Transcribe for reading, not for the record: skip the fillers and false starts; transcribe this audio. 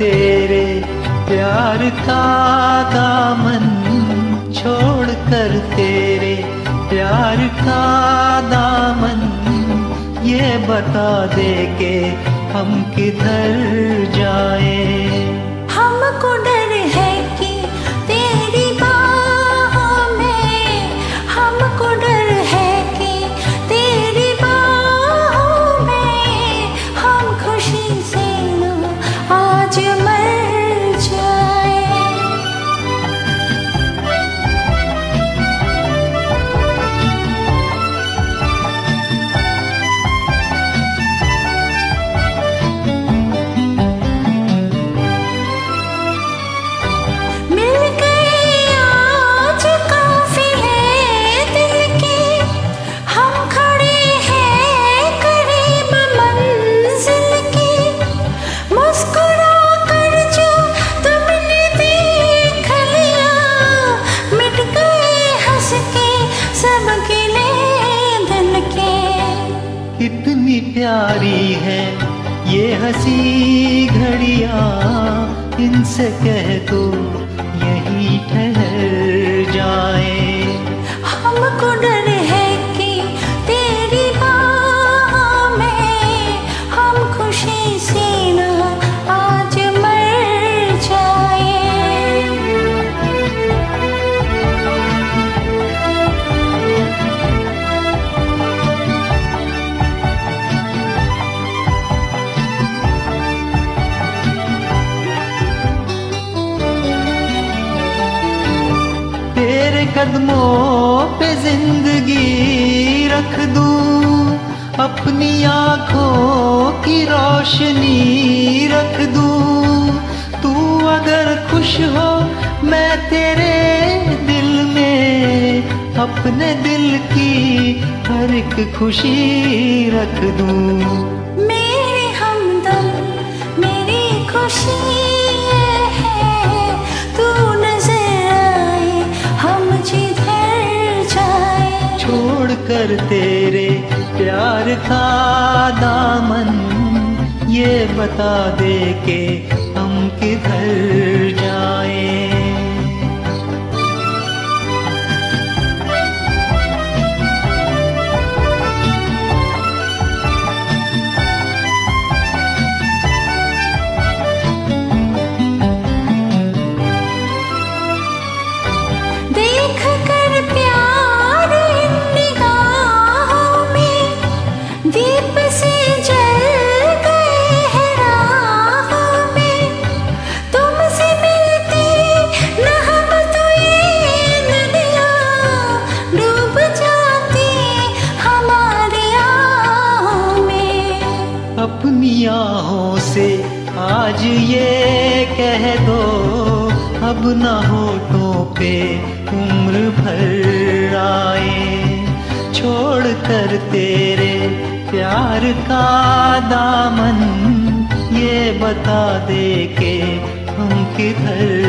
तेरे प्यार का दामन, छोड़ कर तेरे प्यार का दामन, ये बता दे के हम किधर जाएं। हमको डर है कि तेरी बाहों में, हमको डर है कि तेरी बाहों में हम खुशी से न आज मर जाए। कितनी प्यारी है ये हंसी घड़ियां, इनसे कह दो यहीं ठहर जाए। हमको डर है कि तेरी बाहों में हम खुशी से न आज मर जाए। तेरे कदमों पे जिंदगी रख दूं, अपनी आँखों की रोशनी रख दूं। तू अगर खुश हो मैं तेरे दिल में अपने दिल की हर एक खुशी रख दूं। मेरे हमदम मेरी खुशी छोड़ कर तेरे प्यार का दामन, ये बता दे के हम किधर जाएं। अपनी आहों से आज ये कह दो, अब न होठों पे उम्र भर आए। छोड़ कर तेरे प्यार का दामन, ये बता दे के हम किधर